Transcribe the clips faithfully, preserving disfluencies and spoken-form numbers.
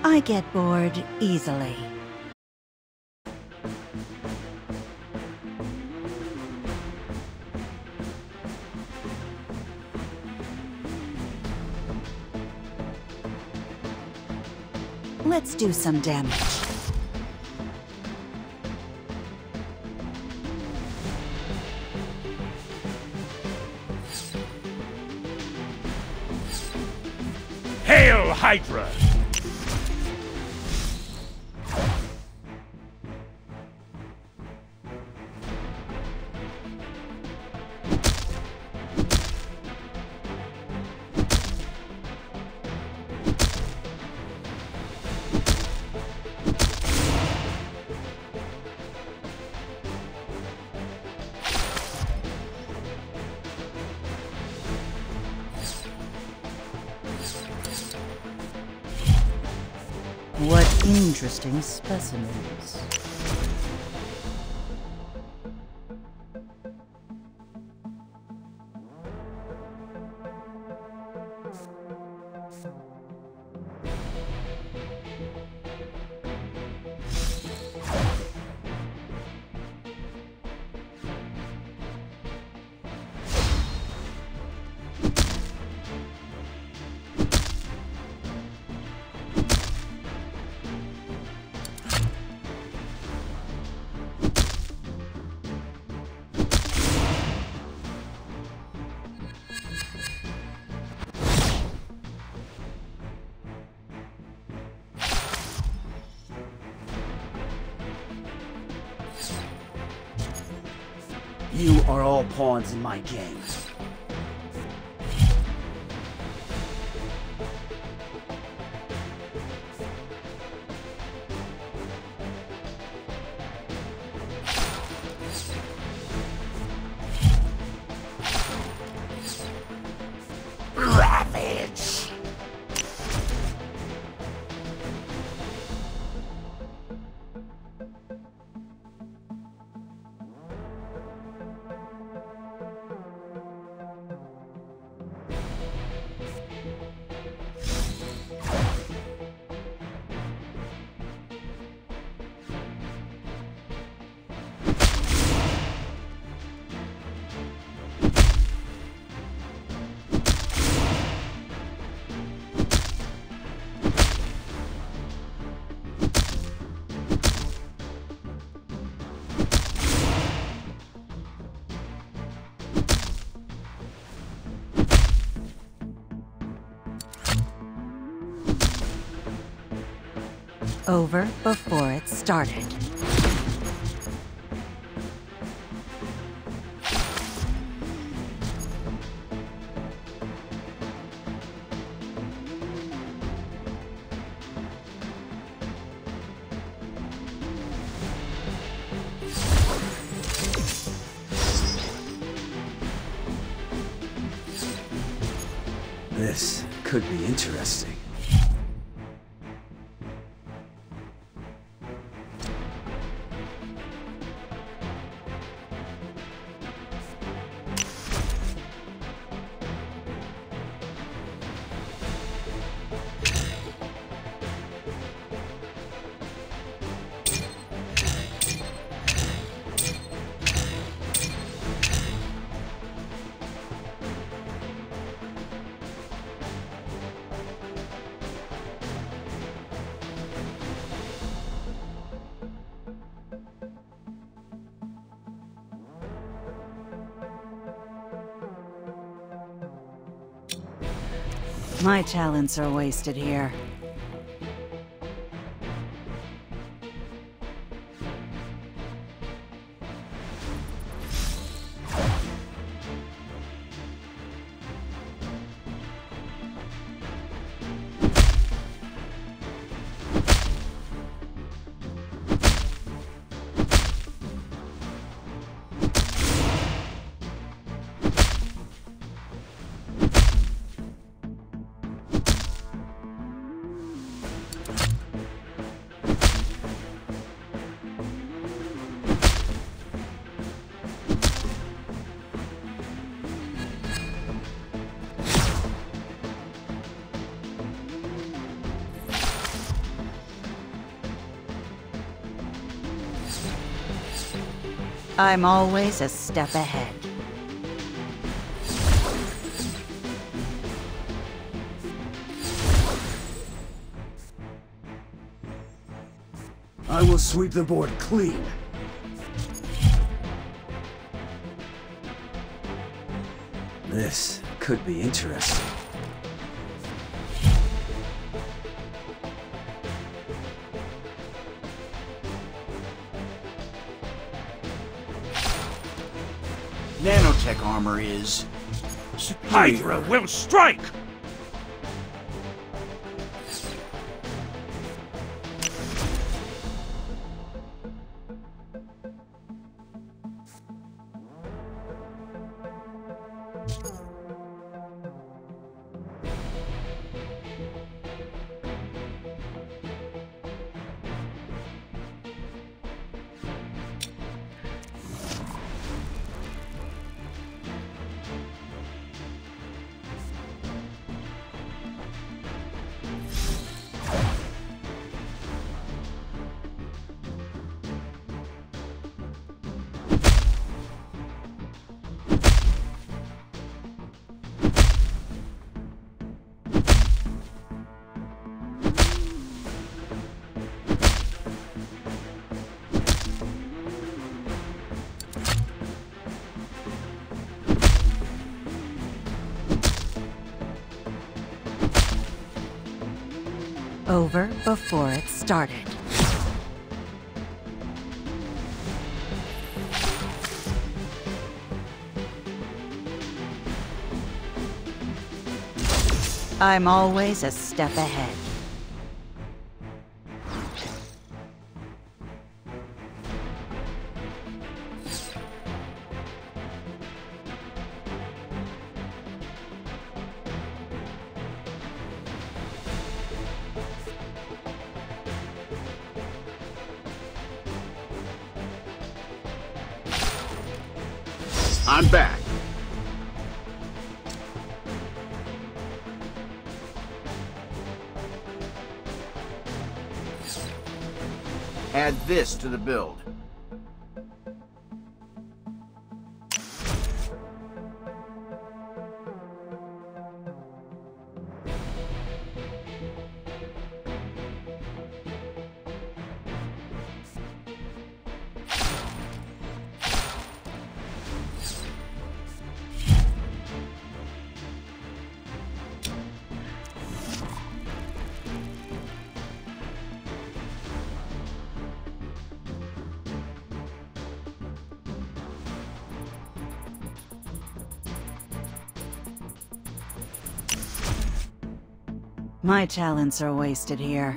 I get bored easily. Let's do some damage. Hail Hydra! What interesting specimens. You are all pawns in my game. Ravage! Over before it started. This could be interesting. My talents are wasted here. I'm always a step ahead. I will sweep the board clean. This could be interesting. Nanotech armor is... Hydra will strike! Over before it started. I'm always a step ahead. I'm back. Add this to the build. My talents are wasted here.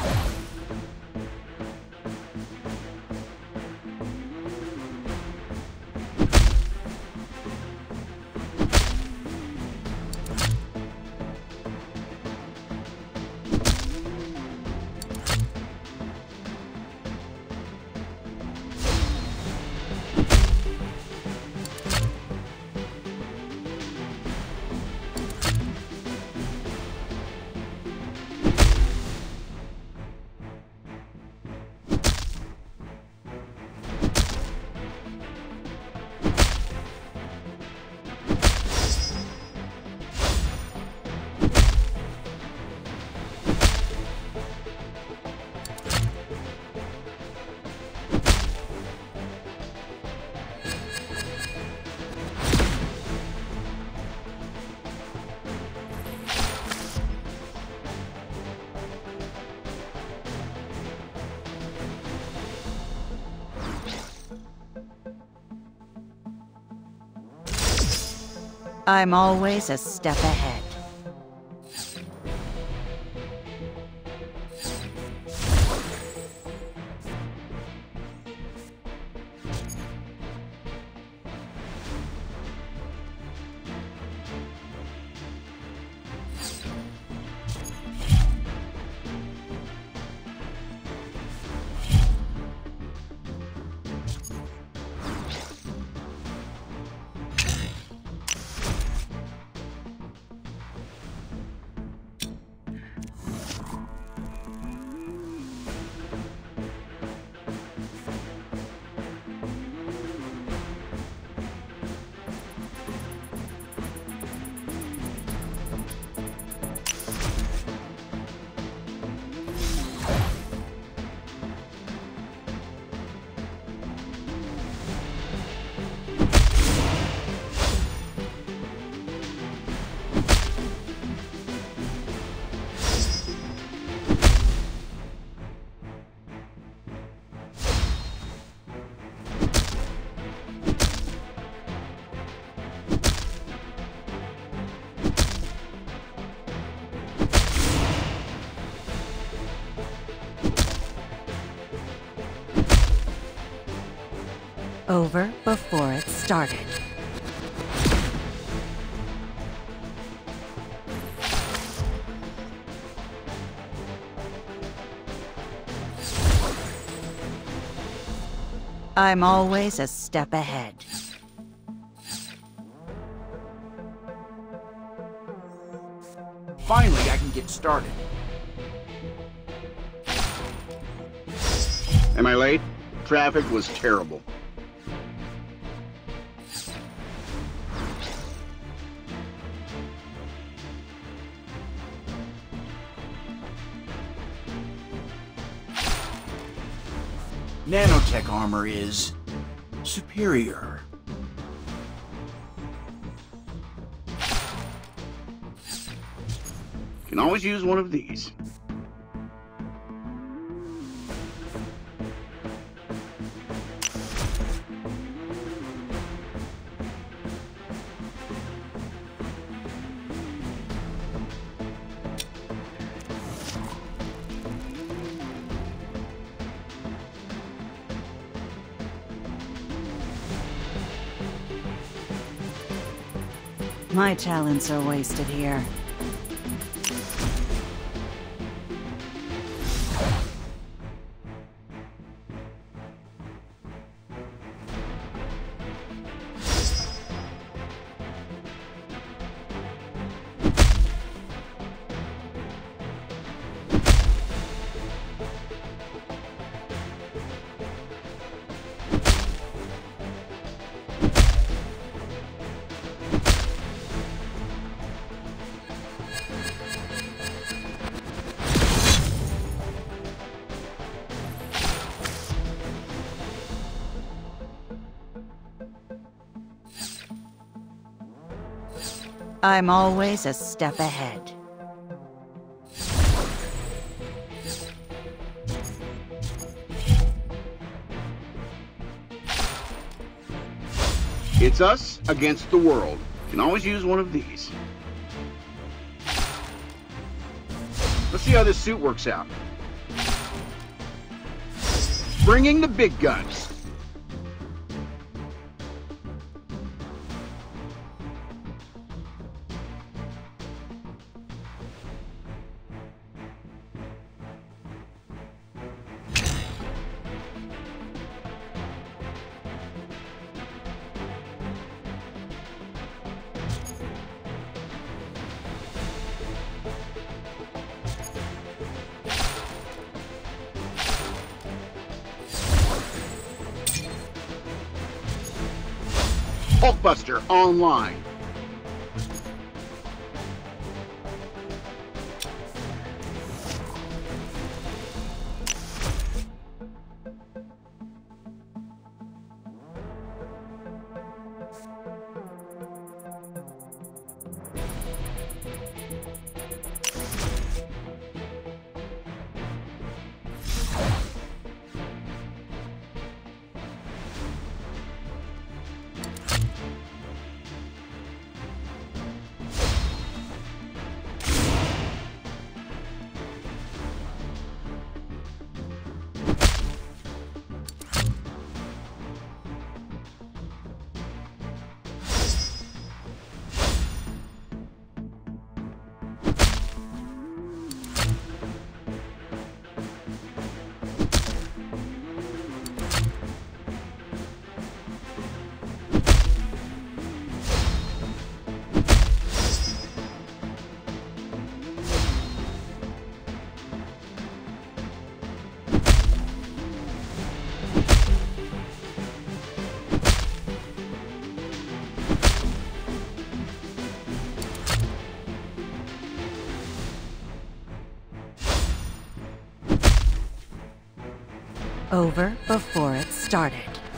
I'm always a step ahead. Over before it started. I'm always a step ahead. Finally, I can get started. Am I late? Traffic was terrible. Nanotech armor is superior. Can always use one of these. My talents are wasted here. I'm always a step ahead. It's us against the world. Can always use one of these. Let's see how this suit works out. Bringing the big guns. Hulkbuster online. Over before it started.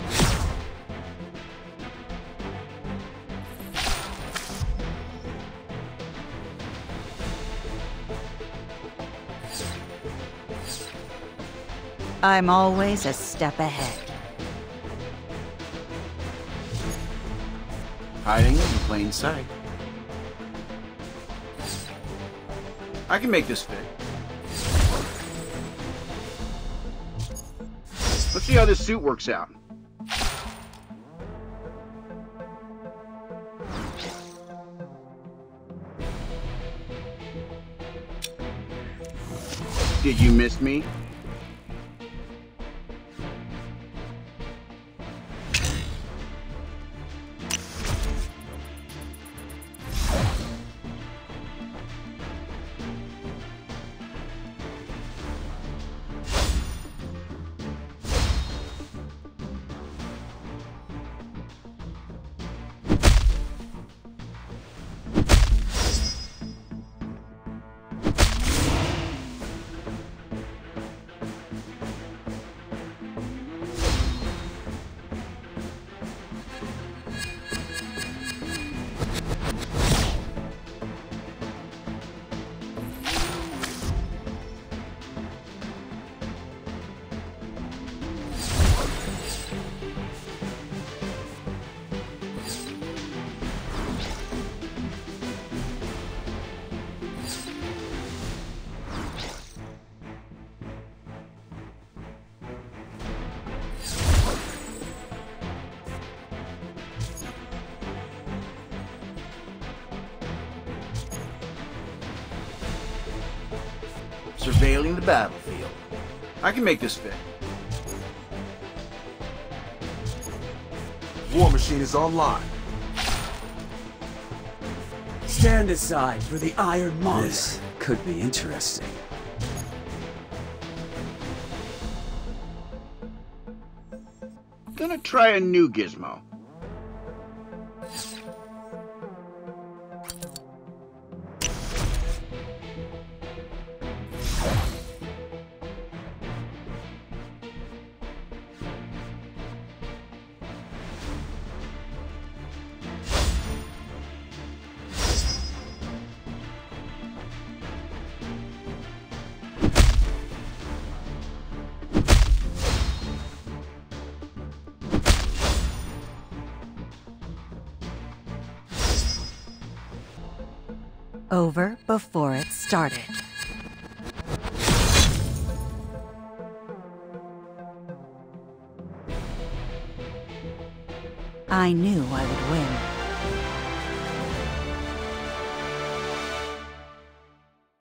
I'm always a step ahead. Hiding in plain sight. I can make this fit. Let's see how this suit works out. Did you miss me? Surveilling the battlefield. I can make this fit. War Machine is online. Stand aside for the Iron Monger. This could be interesting. Gonna try a new gizmo. Over before it started. I knew I would win.